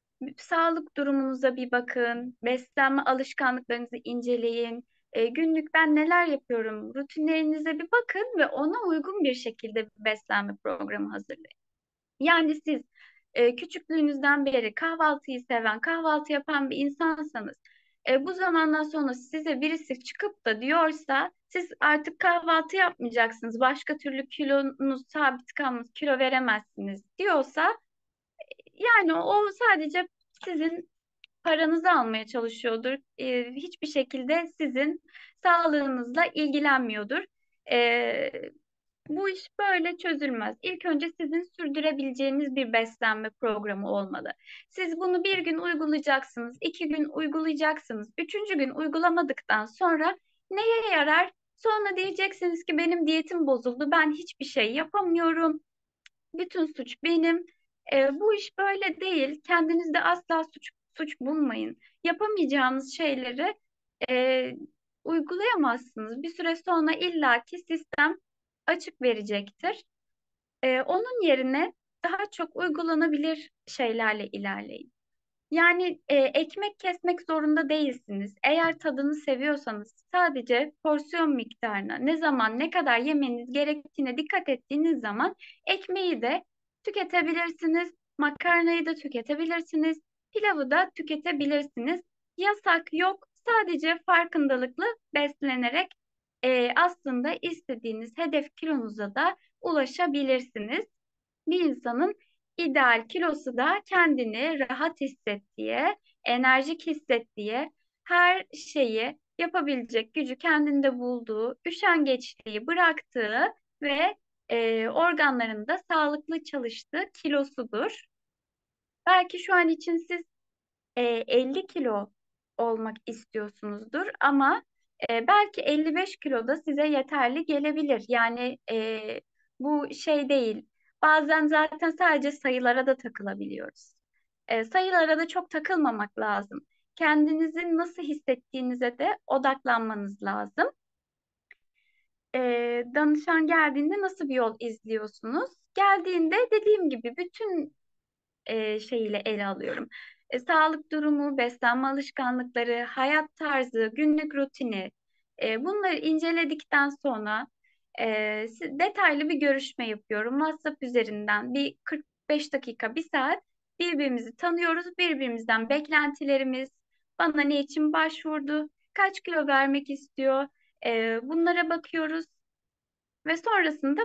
Sağlık durumunuza bir bakın, beslenme alışkanlıklarınızı inceleyin. Günlük ben neler yapıyorum, rutinlerinize bir bakın ve ona uygun bir şekilde bir beslenme programı hazırlayın. Yani siz küçüklüğünüzden beri kahvaltıyı seven, kahvaltı yapan bir insansanız, bu zamandan sonra size birisi çıkıp da diyorsa siz artık kahvaltı yapmayacaksınız, başka türlü kilonuz sabit kalmaz, kilo veremezsiniz diyorsa, yani o sadece sizin paranızı almaya çalışıyordur. Hiçbir şekilde sizin sağlığınızla ilgilenmiyordur. E, Bu iş böyle çözülmez. İlk önce sizin sürdürebileceğiniz bir beslenme programı olmalı. Siz bunu bir gün uygulayacaksınız, iki gün uygulayacaksınız, üçüncü gün uygulamadıktan sonra neye yarar? Sonra diyeceksiniz ki benim diyetim bozuldu, ben hiçbir şey yapamıyorum. Bütün suç benim. Bu iş böyle değil. Kendinizde asla suç bulmayın. Yapamayacağınız şeyleri e, uygulayamazsınız. Bir süre sonra illaki sistem açık verecektir. Onun yerine daha çok uygulanabilir şeylerle ilerleyin. Yani ekmek kesmek zorunda değilsiniz. Eğer tadını seviyorsanız sadece porsiyon miktarına, ne zaman ne kadar yemeniz gerektiğine dikkat ettiğiniz zaman ekmeği de tüketebilirsiniz, makarnayı da tüketebilirsiniz, pilavı da tüketebilirsiniz. Yasak yok. Sadece farkındalıklı beslenerek aslında istediğiniz hedef kilonuza da ulaşabilirsiniz. Bir insanın ideal kilosu da kendini rahat hissettiği, enerjik hissettiği, her şeyi yapabilecek gücü kendinde bulduğu, üşengeçliği bıraktığı ve organlarında sağlıklı çalıştığı kilosudur. Belki şu an için siz 50 kilo olmak istiyorsunuzdur ama belki 55 kilo da size yeterli gelebilir. Yani bu şey değil. Bazen zaten sadece sayılara da takılabiliyoruz. Sayılara da çok takılmamak lazım. kendinizi nasıl hissettiğinize de odaklanmanız lazım. Danışan geldiğinde nasıl bir yol izliyorsunuz? Geldiğinde dediğim gibi bütün şeyiyle ele alıyorum. Sağlık durumu, beslenme alışkanlıkları, hayat tarzı, günlük rutini, bunları inceledikten sonra detaylı bir görüşme yapıyorum. WhatsApp üzerinden bir 45 dakika, bir saat birbirimizi tanıyoruz. Birbirimizden beklentilerimiz, bana ne için başvurdu, kaç kilo vermek istiyor, bunlara bakıyoruz. Ve sonrasında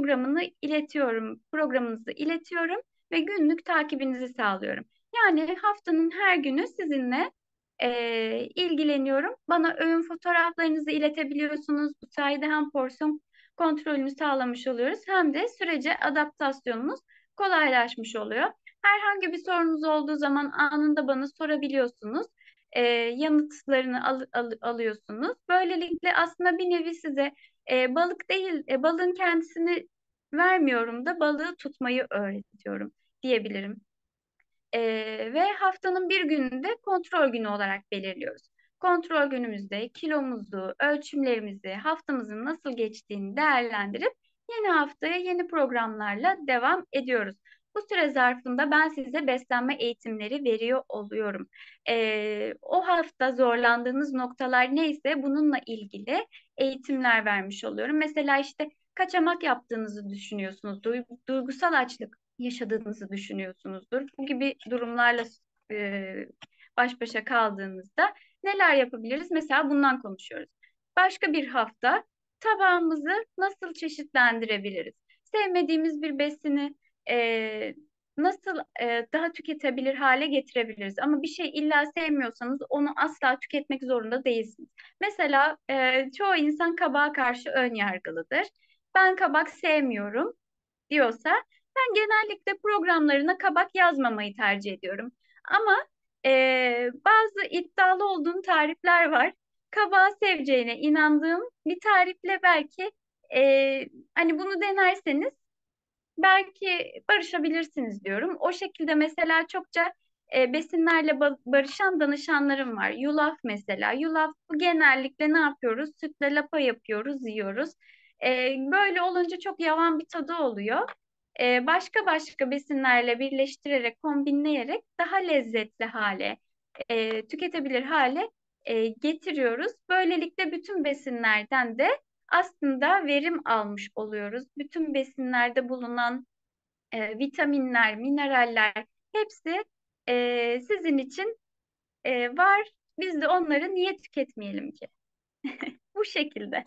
programınızı iletiyorum ve günlük takibinizi sağlıyorum. Yani haftanın her günü sizinle ilgileniyorum. Bana öğün fotoğraflarınızı iletebiliyorsunuz. Bu sayede hem porsiyon kontrolünü sağlamış oluyoruz hem de sürece adaptasyonunuz kolaylaşmış oluyor. Herhangi bir sorunuz olduğu zaman anında bana sorabiliyorsunuz. Yanıtlarını alıyorsunuz. Böylelikle aslında bir nevi size balık değil, balığın kendisini vermiyorum da balığı tutmayı öğretiyorum diyebilirim. Ve haftanın bir gününü de kontrol günü olarak belirliyoruz. Kontrol günümüzde kilomuzu, ölçümlerimizi, haftamızın nasıl geçtiğini değerlendirip yeni haftaya yeni programlarla devam ediyoruz. Bu süre zarfında ben size beslenme eğitimleri veriyor oluyorum. O hafta zorlandığınız noktalar neyse bununla ilgili eğitimler vermiş oluyorum. Mesela işte kaçamak yaptığınızı düşünüyorsunuz, duygusal açlık yaşadığınızı düşünüyorsunuzdur. Bu gibi durumlarla e, baş başa kaldığınızda neler yapabiliriz? Mesela bundan konuşuyoruz. Başka bir hafta tabağımızı nasıl çeşitlendirebiliriz? Sevmediğimiz bir besini e, nasıl daha tüketebilir hale getirebiliriz? Ama bir şey illa sevmiyorsanız onu asla tüketmek zorunda değilsiniz. Mesela çoğu insan kabağa karşı ön yargılıdır. Ben kabak sevmiyorum diyorsa ben genellikle programlarına kabak yazmamayı tercih ediyorum. Ama bazı iddialı olduğum tarifler var. Kabağı seveceğine inandığım bir tarifle belki hani bunu denerseniz belki barışabilirsiniz diyorum. O şekilde mesela çokça besinlerle barışan danışanlarım var. Yulaf mesela. Yulaf genellikle ne yapıyoruz? Sütle lapa yapıyoruz, yiyoruz. Böyle olunca çok yavan bir tadı oluyor. Başka başka besinlerle birleştirerek, kombinleyerek daha lezzetli hale, tüketebilir hale getiriyoruz. Böylelikle bütün besinlerden de aslında verim almış oluyoruz. Bütün besinlerde bulunan vitaminler, mineraller hepsi sizin için var. Biz de onları niye tüketmeyelim ki? Bu şekilde.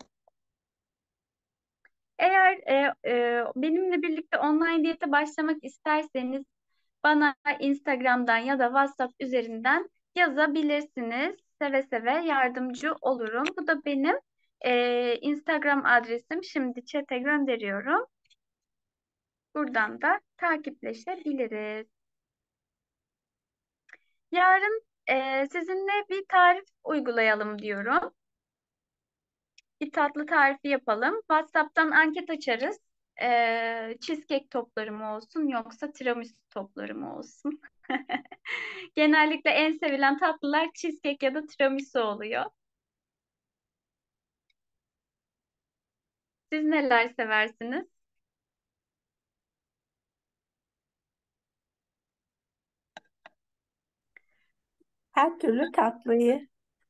Eğer benimle birlikte online diyete başlamak isterseniz bana Instagram'dan ya da WhatsApp üzerinden yazabilirsiniz. Seve seve yardımcı olurum. Bu da benim Instagram adresim. Şimdi chat'e gönderiyorum. Buradan da takipleşebiliriz. Yarın sizinle bir tarif uygulayalım diyorum. Bir tatlı tarifi yapalım. WhatsApp'tan anket açarız. Cheesecake topları mı olsun yoksa tiramisu topları mı olsun? Genellikle en sevilen tatlılar cheesecake ya da tiramisu oluyor. Siz neler seversiniz? Her türlü tatlıyı.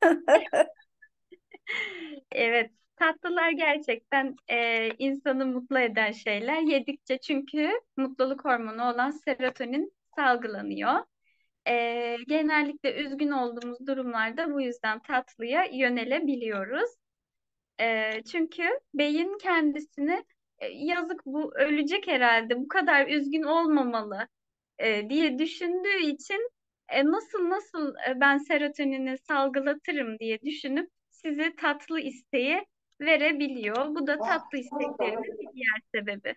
Evet, tatlılar gerçekten insanı mutlu eden şeyler. Yedikçe çünkü mutluluk hormonu olan serotonin salgılanıyor. Genellikle üzgün olduğumuz durumlarda bu yüzden tatlıya yönelebiliyoruz. Çünkü beyin kendisini yazık bu ölecek herhalde bu kadar üzgün olmamalı diye düşündüğü için nasıl ben serotonini salgılatırım diye düşünüp sizi tatlı isteği verebiliyor. Bu da tatlı isteklerinin bir diğer sebebi.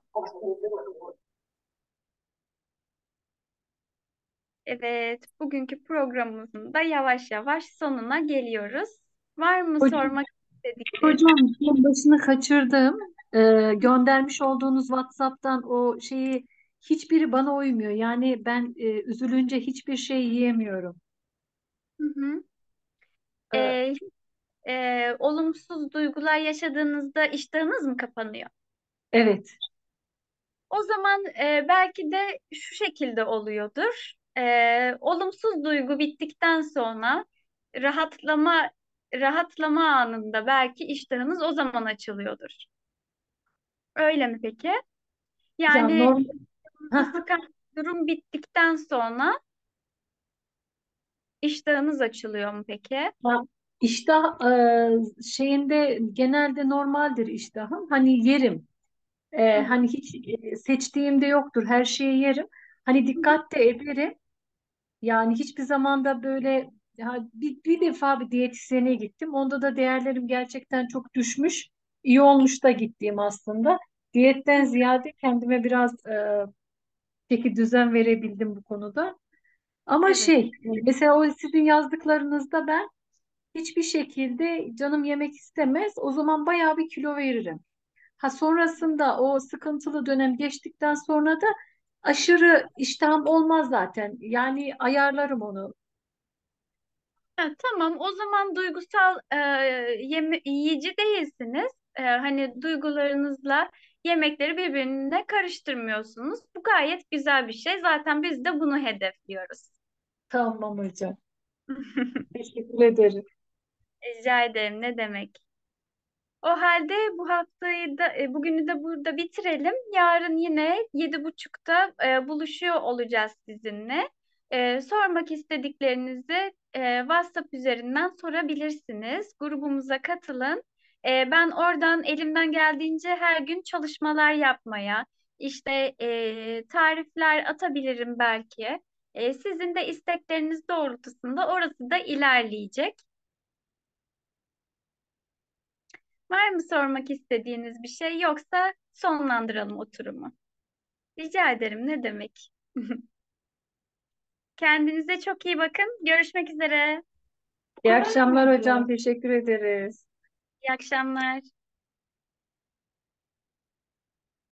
Evet, bugünkü programımızın da yavaş yavaş sonuna geliyoruz. Var mı Hocam, sormak istedikleriniz? hocam son başını kaçırdım. Göndermiş olduğunuz WhatsApp'tan o şeyi hiçbiri bana uymuyor. Yani ben üzülünce hiçbir şey yiyemiyorum. Hı hı. Ee, E, Olumsuz duygular yaşadığınızda iştahınız mı kapanıyor? evet. O zaman belki de şu şekilde oluyordur. Olumsuz duygu bittikten sonra rahatlama rahatlama anında belki iştahınız o zaman açılıyordur. Öyle mi peki? Ya Yani normal. sıkan durum bittikten sonra iştahınız açılıyor mu peki? İştah şeyinde genelde normaldir iştahım. Hani yerim. Hı Hani hiç seçtiğimde yoktur. Her şeyi yerim. Hani hı. dikkat de ederim. Yani hiçbir zaman da böyle ya bir defa bir diyetisyene gittim. Onda da değerlerim gerçekten çok düşmüş. İyi olmuş da gittiğim aslında. Diyetten ziyade kendime biraz çeki düzen verebildim bu konuda. Ama Evet. mesela o sizin yazdıklarınızda ben hiçbir şekilde canım yemek istemez. O zaman bayağı bir kilo veririm. Ha sonrasında o sıkıntılı dönem geçtikten sonra da aşırı iştahım olmaz zaten. Yani ayarlarım onu. Ha, tamam, o zaman duygusal yiyici değilsiniz. Hani duygularınızla yemekleri birbirine karıştırmıyorsunuz. Bu gayet güzel bir şey. Zaten biz de bunu hedefliyoruz. Tamam hocam. Teşekkür ederim. Rica ederim, ne demek? O halde bu haftayı da bugünü de burada bitirelim. Yarın yine 7.30'da buluşuyor olacağız sizinle. Sormak istediklerinizi WhatsApp üzerinden sorabilirsiniz. Grubumuza katılın. Ben oradan elimden geldiğince her gün çalışmalar yapmaya, işte tarifler atabilirim belki. Sizin de istekleriniz doğrultusunda orası da ilerleyecek. Var mı sormak istediğiniz bir şey, yoksa sonlandıralım oturumu? Rica ederim, ne demek? Kendinize çok iyi bakın. Görüşmek üzere. İyi akşamlar hocam. Teşekkür ederiz. İyi akşamlar.